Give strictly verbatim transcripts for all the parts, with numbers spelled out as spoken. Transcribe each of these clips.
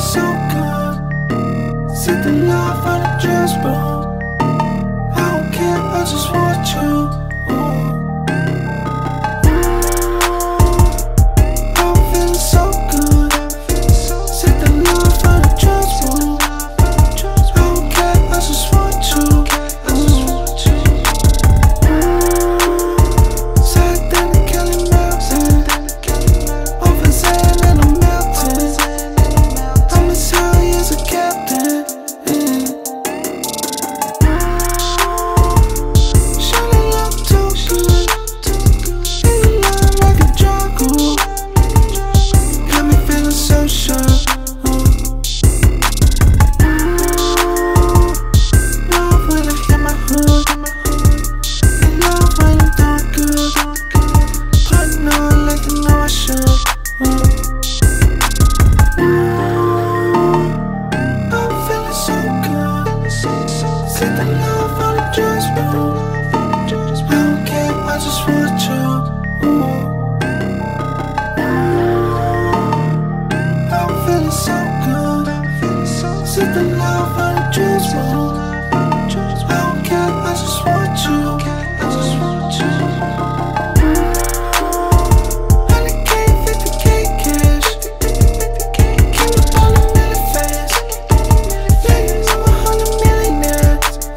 so good. Set the love on the dress, bro. I don't care, I just want you. Ooh. I'm feeling so good. Set the love on the dress, bro. I don't care, I just want you. Set the love on the dress, bro. I don't care, I just want you. Ooh. I'm feeling so good. Set the love on the dress, bro. I don't care, I just want you. I just want you. one hundred K, fifty K cash. Keep it on the really fast. Yeah, you know a hundred millionaire.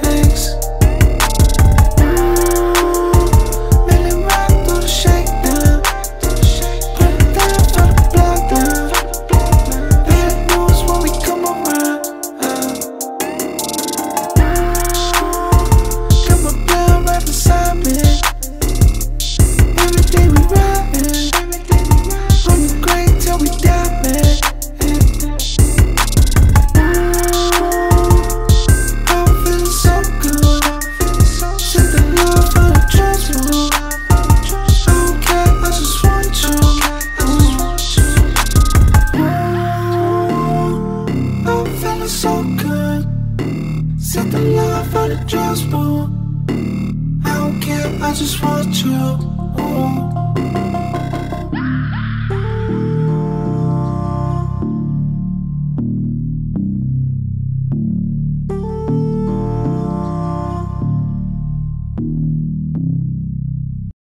So good. Set the love on the dress, boo. I don't care, I just want you.